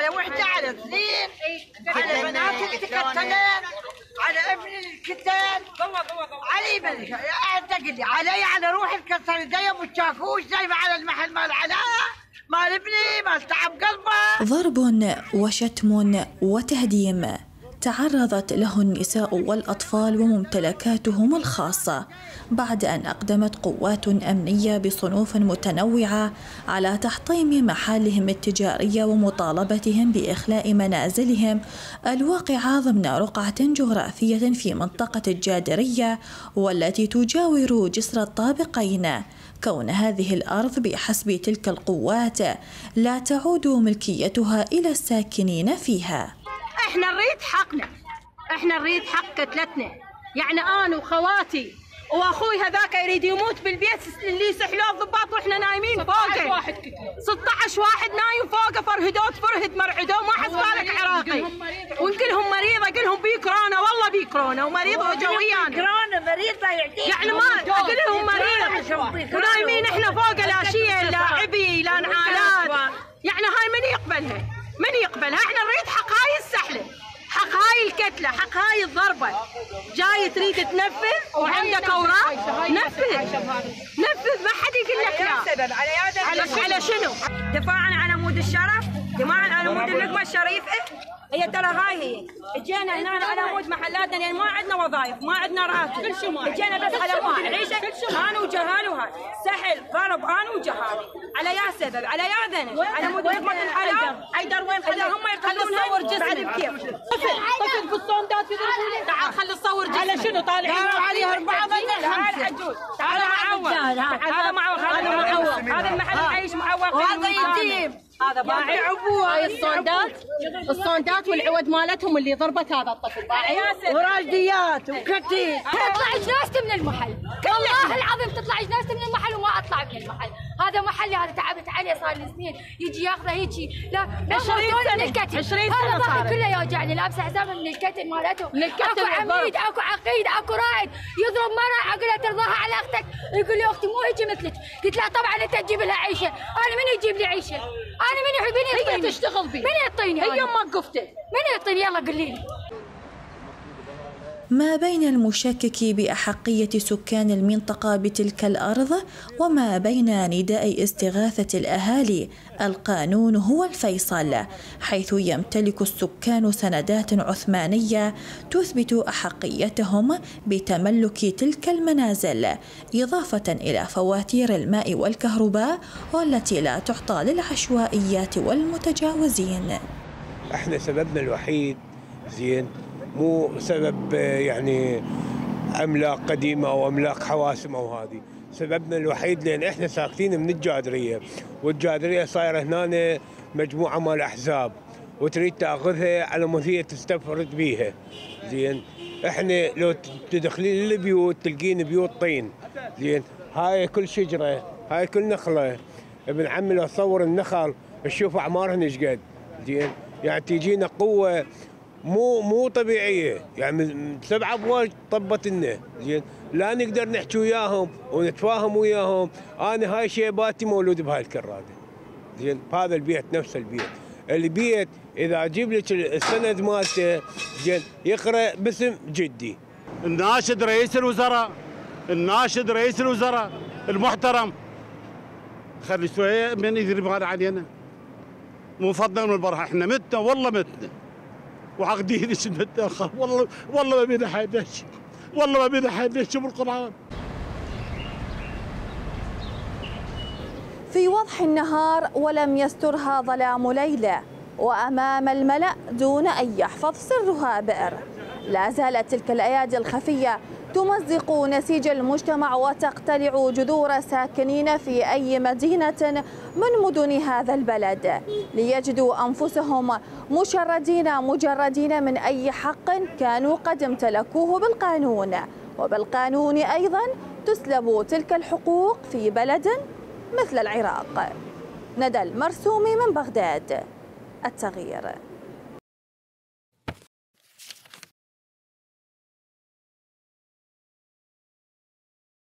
على وحده على اثنين على بناتي تكتلين على ابني الكتان علي ملك اعتقد علي على روحي الكسر يدي ابو الشاكوش جايبه على المحل مال علاء مال ابني مال تعب قلبه. ضرب وشتم وتهديم تعرضت له النساء والأطفال وممتلكاتهم الخاصة بعد أن أقدمت قوات أمنية بصنوف متنوعة على تحطيم محالهم التجارية ومطالبتهم بإخلاء منازلهم الواقعة ضمن رقعة جغرافية في منطقة الجادرية والتي تجاور جسر الطابقين، كون هذه الأرض بحسب تلك القوات لا تعود ملكيتها إلى الساكنين فيها. احنا نريد حقنا، احنا نريد حق كتلتنا، يعني انا وخواتي واخوي هذاك يريد يموت بالبيت اللي سحلوه الضباط واحنا نايمين فوقه 16 واحد نايم فوقه فرهد مرعدوه ما حسبالك عراقي وكلهم مريضه قلهم بي كورونا والله بي كورونا ومريض وجويانا كورونا مريض يعني ما قلهم مريض ونايمين احنا فوقه لا شيء لا عبي لا نعالات يعني هاي من يقبلها؟ من يقبلها؟ احنا نريد حق هاي السحله، حق هاي الكتله، حق هاي الضربه. جاي تريد تنفذ وعندك اوراق نفذ ما حد يقول لك لا. بس على شنو؟ دفاعا عن عمود الشرف، دفاعا عن عمود اللقمه الشريفه. هي ترى هاي اجينا هنا على عمود محلاتنا لان ما عندنا وظائف، ما عندنا راتب. اجينا بس على عمود العيشه انا وجهال وهاي سحل ضرب انا وجهال على يا سبب على يا ذنب على عمود لقمه الحلال. حيدر وين خلي هم يخلونها نصور جسمك طفل بالصندات يضربون. تعال خلي نصور جسمك. على شنو طالعين عليها 4 بدل 5. تعال معوض هذا معوض هذا معوض هذا المحل يعيش معوض وهذا يتيم هذا باعي عبوه. هاي الصندات والعود مالتهم اللي ضربت هذا الطفل باعي وراجديات وكتيب. تطلع جنازتي من المحل والله العظيم تطلع جنازتي من المحل وما اطلع من المحل. هذا محلي هذا تعبت عليه صار لي سنين يجي ياخذه هيجي لا 20 سنه 20 سنه هذا ظهري كله يوجعني لابسه حزام من الكتل مالتهم. اكو عميد اكو عقيد اكو رائد يضرب مره اقول له ترضاها على اختك يقول لي اختي مو هيجي مثلك. قلت له طبعا انت تجيب لها عيشه انا من يجيب لي عيشه انا من يحبني هي تشتغل بي من يعطيني هي امك قفته من يعطيني يلا قولي لي. ما بين المشكك بأحقية سكان المنطقة بتلك الأرض وما بين نداء استغاثة الأهالي، القانون هو الفيصل، حيث يمتلك السكان سندات عثمانية تثبت أحقيتهم بتملك تلك المنازل، إضافة إلى فواتير الماء والكهرباء والتي لا تعطى للعشوائيات والمتجاوزين. احنا سببنا الوحيد زين مو سبب يعني املاك قديمه او املاك حواسم او هذه، سببنا الوحيد لان احنا ساكتين من الجادريه، والجادريه صايره هنا مجموعه مال احزاب وتريد تاخذها على مود هي تستفرد بيها. زين احنا لو تدخلين البيوت تلقين بيوت طين. زين هاي كل شجره هاي كل نخله ابن عمي لو تصور النخل تشوف اعمارهن ايش قد. زين يعني تجينا قوه مو طبيعيه، يعني 7 ابواب طبت لنا. زين لا نقدر نحكي وياهم ونتفاهم وياهم. انا هاي شيباتي مولود بهاي الكراده. زين بهذا البيت نفس البيت اذا اجيب لك السند مالته زين يقرا باسم جدي. الناشد رئيس الوزراء المحترم خلي شويه من يدري هذا علينا مو فضلا من البرهه. احنا متنا والله متنا وعقدين والله ما بينا حد والله ما بينا حد شوف القرآن. في وضح النهار ولم يسترها ظلام ليلة، وأمام الملأ دون أن يحفظ سرها بئر. لا زالت تلك الأيادي الخفية تمزق نسيج المجتمع وتقتلع جذور ساكنين في أي مدينة من مدن هذا البلد، ليجدوا أنفسهم مجردين من أي حق كانوا قد امتلكوه بالقانون، وبالقانون أيضا تسلب تلك الحقوق في بلد مثل العراق. ندى المرسومي من بغداد، التغيير.